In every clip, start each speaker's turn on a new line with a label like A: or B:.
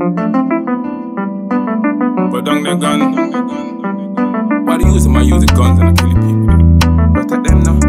A: Put down the gun. Why they use them? I use the guns and I kill the people. Protect them now.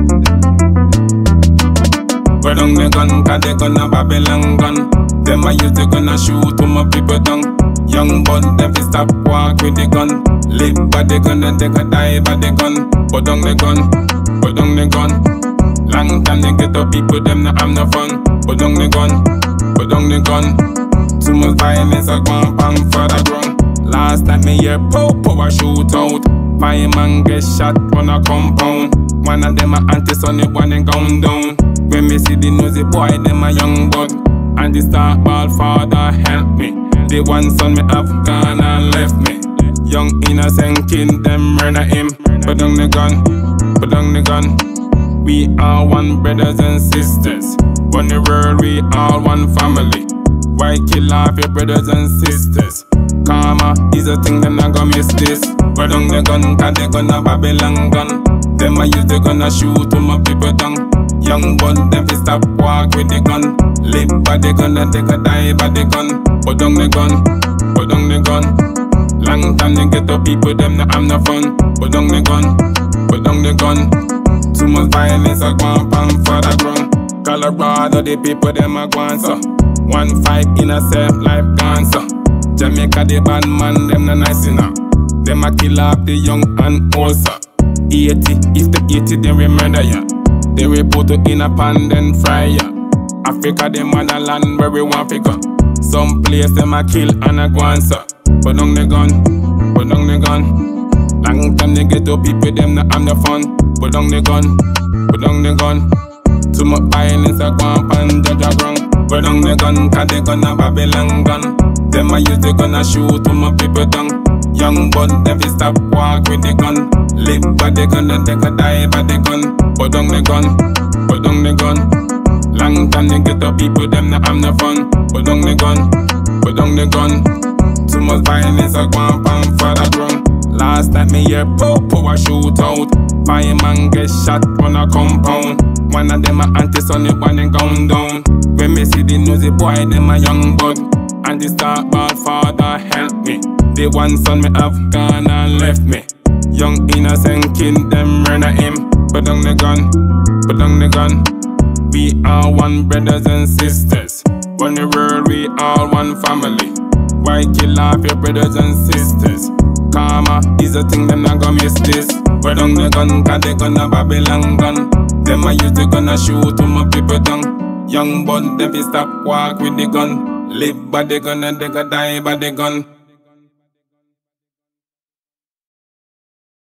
A: Put down the gun, cause they gonna Babylon gun. Them I use the gun and shoot to my people down. Young bud, them fi stop walk with the gun. Live by the gun and they can die by the gun. Put down the gun, put down the gun. Long time they get the people, them not have no fun. Put down the gun, put down the gun. Too much violence, I go and bang for the ground. Last time me hear power shoot out. Fireman get shot on a compound. One of them a anti-son, the one they gone down. When me see the nosy boy, them a young bud. And the star ball father help me. The one son me have gone and left me. Young innocent kid, them murder him. Put down the gun, put down the gun. We are one brothers and sisters. On the world we all one family. Why kill off your brothers and sisters? Karma is a thing, them not gonna miss this. Put down the gun, cause they gonna Babylon gun. Them I use the gun to shoot to my people down. Young bud, them fi stop walk with the gun. Live by the gun and they can die by the gun. Put down the gun, put down the gun. Long time they get the people, them not have no fun. Put down the gun, put down the gun. Too much violence, I go and bang for the ground. Colorado, the people, them a gone so. 1-5 in a safe life gone so. Jamaica, the bad man, them not nice enough. Them a kill off the young and old so. 80, if the 80, they will murder ya. They will put you in a pan, then fry ya. Africa, the motherland where we want to go. Some place, them a kill and a go on so. Put down the gun, put down the gun. Long time they get to people, them not have no fun. Put down the gun, put down the gun. Too much violence, I go up and judge a ground. Put down the gun, cause they gonna Babylon gun. Them I use the gun and shoot to my people down. Young bud, them fi stop walk with the gun. Live by the gun and they can die by the gun. Put down the gun, put down the gun. Long time they get the people, them not have no fun. Put down the gun, put down the gun. Too much violence, I go up and for the ground. Last time me hear power shoot out. Fireman get shot on a compound. One of them a anti-son, the one they gone down. When me see the nosy boy, them a young bud. And the star ball father help me. The one son me have gone and left me. Young innocent kid, them murder him. Put down the gun, put down the gun. We are one brothers and sisters. On the world we all one family. Why kill off your brothers and sisters? Karma is a thing, them not gonna miss this. Put down the gun, cause they gonna Babylon gun. Them I use the gun to shoot to my people down. Young bud, them fi stop walk with the gun. Live by the gun and they can die by the gun.